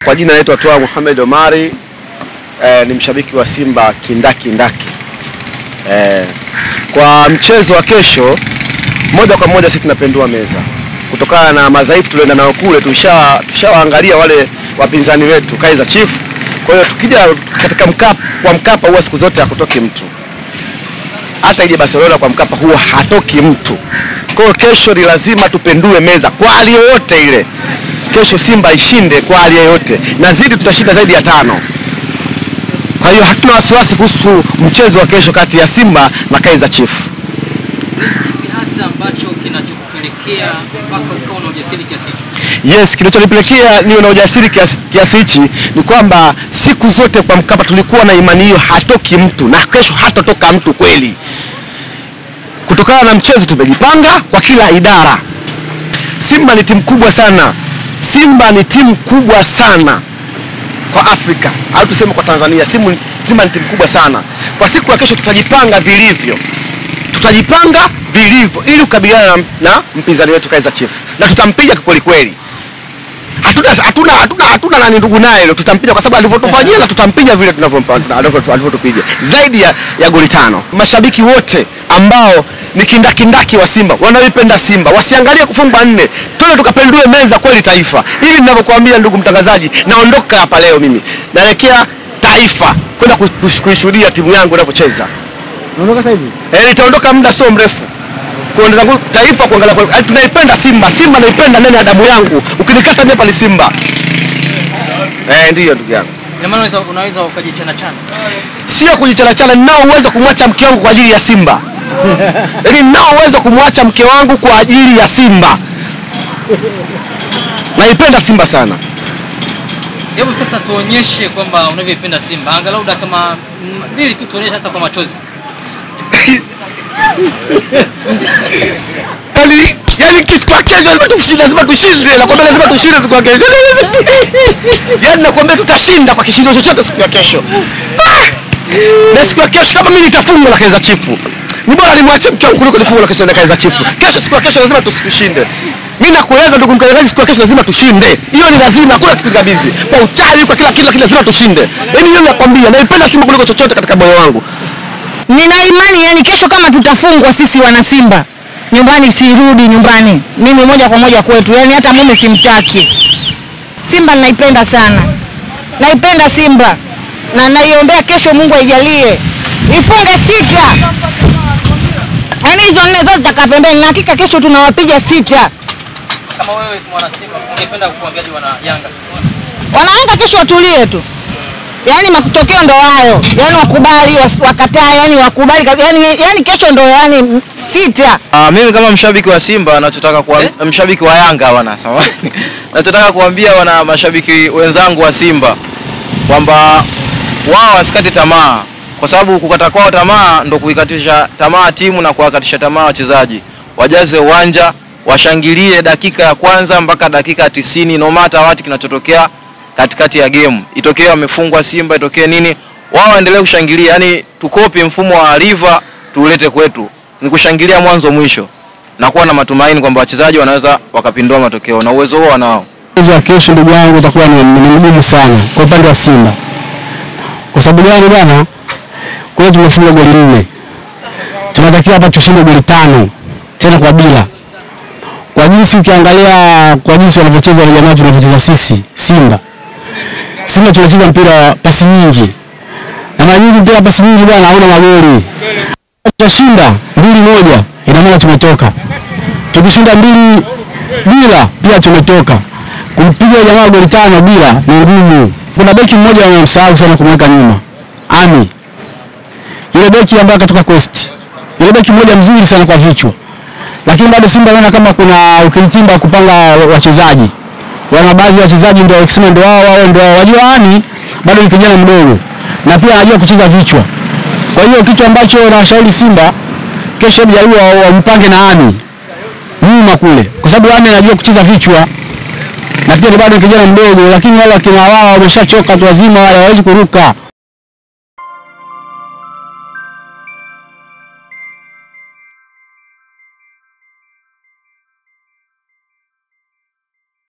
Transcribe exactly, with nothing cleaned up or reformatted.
Kwa jina naitwa Toa Mohamed Omari, eh, ni mshabiki wa Simba kindaki ndaki. Eh, kwa mchezo wa kesho moja kwa moja sisi tunapendua meza. Kutokana na madhaifu tulienda nao kule, tusha tushawaangalia wale wapinzani wetu Kaizer Chiefs. Kwa hiyo tukija katika Mkapa, kwa Mkapa huwa siku zote hakutoki mtu. Hata ile Barcelona kwa Mkapa huwa hatoki mtu. Kwa hiyo kesho ni lazima tupendue meza kwa hali yoyote ile. Kesho Simba ishinde kwa hali yoyote. Na zidi tutashinda zaidi ya tano. Kwa hiyo hatuna wasiwasi kuhusu mchezo wa kesho kati ya Simba na Kaizer Chiefs. Hasa ambacho kinachokupelekea mpaka ukawa na ujasiri kiasi hicho? Yes, kinachonipelekea niwe na ujasiri kiasi kiasi hichi ni kwamba siku zote kwa Mkapa tulikuwa na imani hiyo, hatoki mtu na kesho hatatoka mtu kweli. Kutokana na mchezo tumejipanga kwa kila idara. Simba ni timu kubwa sana. Simba ni timu kubwa sana kwa Afrika, au tuseme kwa Tanzania. Simba, Simba ni timu kubwa sana. Kwa siku ya kesho tutajipanga vilivyo. Tutajipanga vilivyo ili kukabiliana na, na mpinzani wetu Kaizer Chiefs. Na tutampiga kweli kweli. Hatuna hatuna hatuna hatuna nani ndugu naye leo, tutampiga kwa sababu alivyotufanyia na tutampiga vile tunavyompa alivyotupiga. Zaidi ya, ya goli tano. Mashabiki wote ambao ni kindakindaki wa Simba, wanaoipenda Simba, wasiangalie kufungwa nne. Twende tukapendue meza kweli taifa. Hivi ninavyokuambia ndugu mtangazaji, naondoka hapa leo mimi. Naelekea Taifa kwenda kuishuhudia timu yangu inavyocheza. Unaondoka sasa hivi? Eh, nitaondoka muda sio mrefu. Kwenda zangu Taifa kuangalia kwa tunaipenda Simba. Simba naipenda ndani ya damu yangu. Ukinikata mimi pale Simba. Eh, ndio ndugu yangu. Ina maana unaweza unaweza ukajichana chana. Sio kujichana chana, ninao uwezo kumwacha mke wangu kwa ajili ya Simba. Yaani ninao uwezo kumwacha mke wangu kwa ajili ya Simba. Naipenda Simba sana. Hebu sasa tuonyeshe kwamba unavyoipenda Simba. Angalau dakika kama mbili tu tuonyeshe hata kwa machozi. Yaani yaani kitu kesho lazima tushinde, lazima tushinde. Nakwambia lazima tushinde siku ya kesho. Yaani nakwambia tutashinda kwa kishindo chochote siku ya kesho. Ah! Na siku ya kesho kama mimi nitafungwa na Kaizer Chiefs, ni bora nimwache mke wangu kuliko nifungwe na kesho na Kaizer Chiefs. Kesho siku ya kesho lazima tushinde. Mimi nakueleza ndugu mtangazaji, siku ya kesho lazima tushinde. Hiyo ni lazima, hakuna kipingamizi. Kwa uchawi, kwa kila kila kila lazima tushinde. Yaani hiyo nakwambia, naipenda Simba kuliko chochote katika moyo wangu. Nina imani yani kesho kama tutafungwa sisi wana Simba, nyumbani sirudi nyumbani. Mimi moja kwa moja kwetu. Yaani hata mume simtaki. Simba naipenda sana. Naipenda Simba. Na naiombea kesho Mungu aijalie ifunge sita. Yaani hizo nne zote zitakapembeni, na hakika kesho tunawapiga sita. Kama wewe mwana Simba ungependa kuambiaje wana Yanga? Wana Yanga kesho watulie tu. Yaani matokeo ndo hayo. Yaani wakubali, wakataa, yaani wakubali. Yaani yaani kesho ndo yaani sita. Ah, mimi kama mshabiki wa Simba ninachotaka kwa eh? mshabiki wa Yanga wana sawa. Ninachotaka kuambia wana mashabiki wenzangu wa Simba kwamba wao wasikate tamaa, kwa sababu kukata kwao tamaa ndo kuikatisha tamaa timu na kuwakatisha tamaa wachezaji. Wajaze uwanja, washangilie dakika ya kwanza mpaka dakika tisini, no matter what kinachotokea katikati ya game. Itokee wamefungwa Simba, itokee nini, wao waendelee kushangilia. Yani tukopi mfumo wa River tuulete kwetu. Ni kushangilia mwanzo mwisho na kuwa na matumaini kwamba wachezaji wanaweza wakapindua matokeo, na uwezo huo wanao. Mchezo wa kesho ndugu yangu utakuwa ni mgumu sana kwa upande wa Simba. Kwa sababu gani bwana? Kwa hiyo tumefunga goli nne. Tunatakiwa hapa tushinde goli tano tena kwa bila. Kwa jinsi ukiangalia kwa jinsi wanavyocheza wale jamaa tunavyocheza sisi Simba. Simba tunacheza mpira pasi nyingi. Na mara nyingi mpira pasi nyingi bwana hauna magoli. Tutashinda mbili moja, ina maana tumetoka. Tukishinda mbili bila pia tumetoka. Kumpiga jamaa goli tano bila ni ngumu. Kuna beki mmoja anamsahau sana kumweka nyuma. Ami. Yule beki ambaye katoka Coast. Yule beki mmoja mzuri sana kwa vichwa. Lakini bado Simba naona kama kuna ukimtimba kupanga wachezaji. Wana baadhi ya wachezaji ndio wakisema ndio wao wao ndio wajua Ami bado ni kijana mdogo na pia anajua kucheza vichwa. Kwa hiyo kitu ambacho nawashauri Simba kesho mjaribu wampange na Ami nyuma kule, kwa sababu Ami anajua kucheza vichwa na pia bado kijana mdogo, lakini wale wakina wao wameshachoka tu wazima, wale hawezi kuruka.